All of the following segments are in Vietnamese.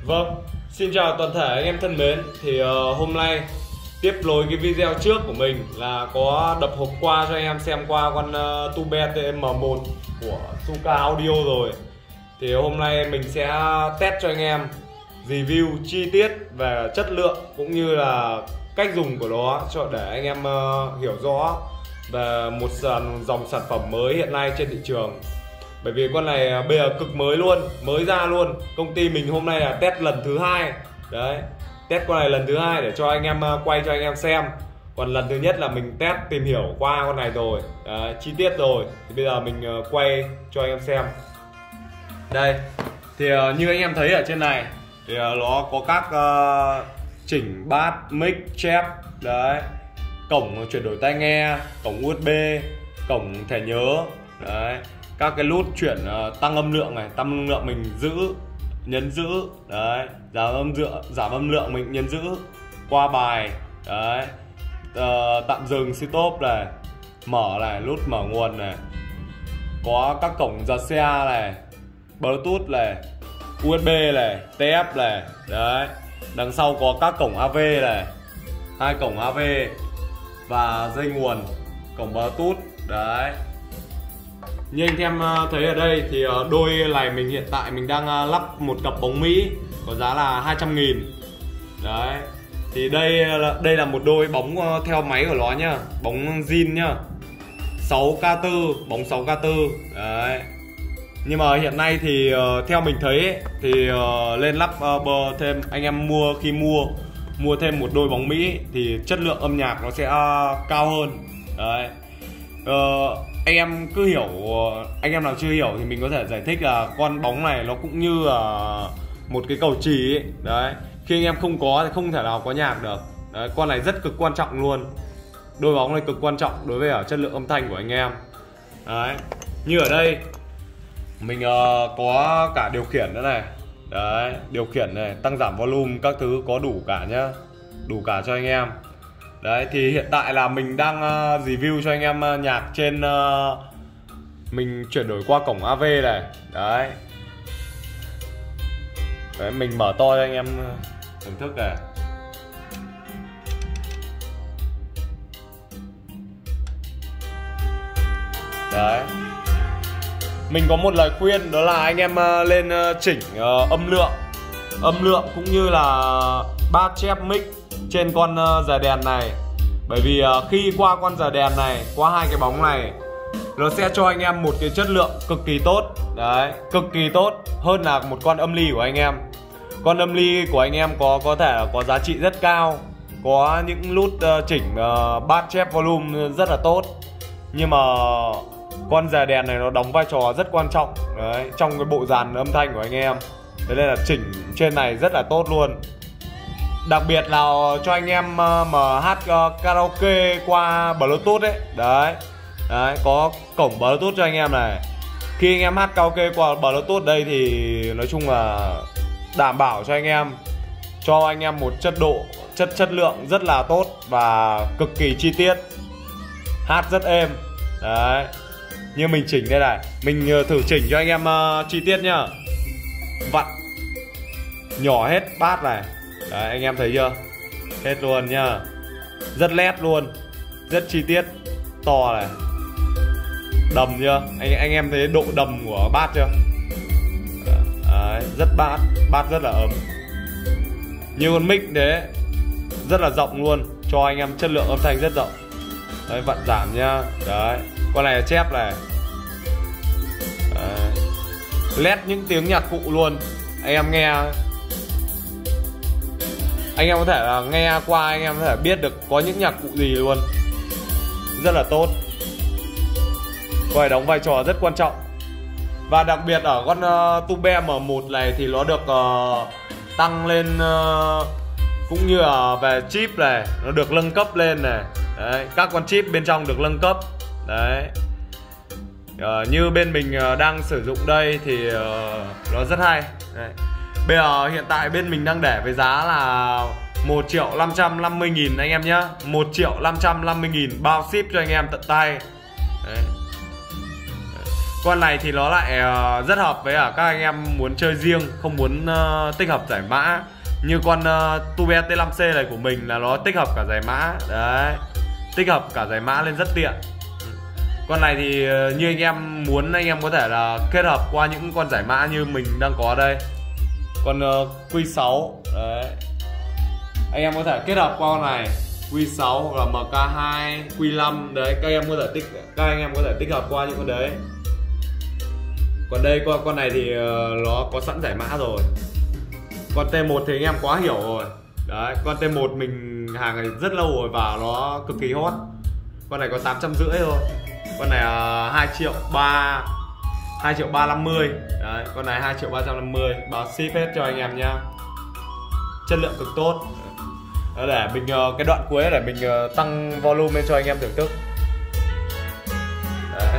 Vâng, xin chào toàn thể anh em thân mến. Thì hôm nay tiếp nối cái video trước của mình là có đập hộp qua cho anh em xem qua con Tube TM1 của Suka Audio rồi. Thì hôm nay mình sẽ test cho anh em review chi tiết về chất lượng cũng như là cách dùng của nó để anh em hiểu rõ về một dòng sản phẩm mới hiện nay trên thị trường. Bởi vì con này bây giờ cực mới luôn, mới ra luôn. Công ty mình hôm nay là test lần thứ hai. Đấy, test con này lần thứ hai để cho anh em quay cho anh em xem. Còn lần thứ nhất là mình test tìm hiểu qua con này rồi. Đấy, chi tiết rồi. Thì bây giờ mình quay cho anh em xem. Đây, thì như anh em thấy ở trên này thì nó có các chỉnh bass, mic, chép. Đấy, cổng chuyển đổi tai nghe, cổng USB, cổng thẻ nhớ. Đấy, các cái nút chuyển tăng âm lượng này, tăng âm lượng mình giữ, nhấn giữ. Đấy, giảm âm lượng mình nhấn giữ, qua bài. Đấy, tạm dừng stop này, mở này, nút mở nguồn này, có các cổng giật xe này, Bluetooth này, USB này, TF này. Đấy, đằng sau có các cổng AV này, 2 cổng AV và dây nguồn, cổng Bluetooth. Đấy, như anh em thấy ở đây thì đôi này mình hiện tại mình đang lắp một cặp bóng Mỹ có giá là 200.000. Đấy, thì đây là một đôi bóng theo máy của nó nhá, bóng zin nhá, 6K4, bóng 6K4. Đấy, nhưng mà hiện nay thì theo mình thấy ấy, thì lên lắp thêm, anh em mua thêm một đôi bóng Mỹ thì chất lượng âm nhạc nó sẽ cao hơn. Đấy, anh em cứ hiểu, anh em nào chưa hiểu thì mình có thể giải thích là con bóng này nó cũng như là một cái cầu chì ấy. Đấy, khi anh em không có thì không thể nào có nhạc được. Đấy, con này rất cực quan trọng luôn. Đôi bóng này cực quan trọng đối với chất lượng âm thanh của anh em. Đấy, như ở đây mình có cả điều khiển nữa này. Đấy, điều khiển này, tăng giảm volume các thứ có đủ cả nhá, đủ cả cho anh em. Đấy, thì hiện tại là mình đang review cho anh em nhạc trên mình chuyển đổi qua cổng AV này. Đấy, đấy, mình mở to cho anh em thưởng thức này. Đấy, mình có một lời khuyên đó là anh em lên chỉnh âm lượng cũng như là bass, chép, mic trên con rời đèn này. Bởi vì khi qua con rời đèn này, qua hai cái bóng này, nó sẽ cho anh em một cái chất lượng cực kỳ tốt. Đấy, cực kỳ tốt hơn là một con âm ly của anh em. Con âm ly của anh em có thể là có giá trị rất cao, có những nút chỉnh bass, chép, volume rất là tốt. Nhưng mà con rời đèn này nó đóng vai trò rất quan trọng. Đấy, trong cái bộ dàn âm thanh của anh em. Thế nên là chỉnh trên này rất là tốt luôn. Đặc biệt là cho anh em mà hát karaoke qua Bluetooth ấy. Đấy, đấy, có cổng Bluetooth cho anh em này. Khi anh em hát karaoke qua Bluetooth đây thì nói chung là đảm bảo cho anh em một chất lượng rất là tốt và cực kỳ chi tiết, hát rất êm. Đấy, như mình chỉnh đây này, mình thử chỉnh cho anh em chi tiết nhá. Vặn nhỏ hết bass này. Đấy, anh em thấy chưa? Hết luôn nhá. Rất nét luôn, rất chi tiết, to này. Đầm chưa? Anh em thấy độ đầm của bass chưa? Đấy, rất bass rất là ấm. Như con mic thế, rất là rộng luôn, cho anh em chất lượng âm thanh rất rộng. Đấy, vặn giảm nhá. Đấy, con này là chép này. Đấy, led những tiếng nhạc cụ luôn. Anh em nghe, anh em có thể là nghe qua, anh em có thể biết được có những nhạc cụ gì luôn. Rất là tốt. Con này đóng vai trò rất quan trọng. Và đặc biệt ở con Tube M1 này thì nó được tăng lên cũng như là về chip này, nó được nâng cấp lên này. Đấy, các con chip bên trong được nâng cấp. Đấy, như bên mình đang sử dụng đây thì nó rất hay. Đấy, bây giờ hiện tại bên mình đang để với giá là 1.550.000 anh em nhé. 1.550.000 bao ship cho anh em tận tay. Đấy. Con này thì nó lại rất hợp với các anh em muốn chơi riêng, không muốn tích hợp giải mã. Như con Tube T5C này của mình là nó tích hợp cả giải mã. Đấy, tích hợp cả giải mã lên rất tiện. Con này thì như anh em muốn, anh em có thể là kết hợp qua những con giải mã như mình đang có đây. Con Q6 đấy, anh em có thể kết hợp qua con này Q6 hoặc là MK2, Q5 đấy, các anh em có thể tích hợp qua những con đấy. Còn đây con này thì nó có sẵn giải mã rồi. Con T1 thì anh em quá hiểu rồi. Đấy, con T1 mình hàng này rất lâu rồi và nó cực kỳ hot. Con này có 850 thôi. Con này 2 triệu 350. Đấy, con này 2 triệu 350, báo ship hết cho anh em nhá. Chất lượng cực tốt. Đó, để mình cái đoạn cuối để mình tăng volume lên cho anh em thưởng thức. Đấy.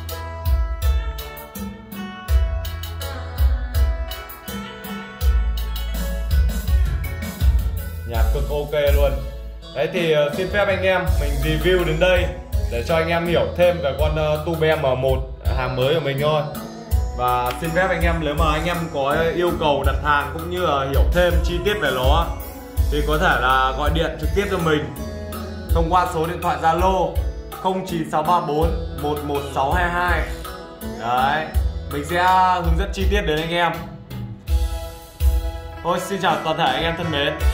Nhạc cực ok luôn. Đấy thì xin phép anh em mình review đến đây để cho anh em hiểu thêm về con Tube M1 hàng mới của mình thôi. Và xin phép anh em, nếu mà anh em có yêu cầu đặt hàng cũng như là hiểu thêm chi tiết về nó thì có thể là gọi điện trực tiếp cho mình thông qua số điện thoại Zalo 09634 11622. Đấy, mình sẽ hướng dẫn chi tiết đến anh em. Thôi xin chào toàn thể anh em thân mến.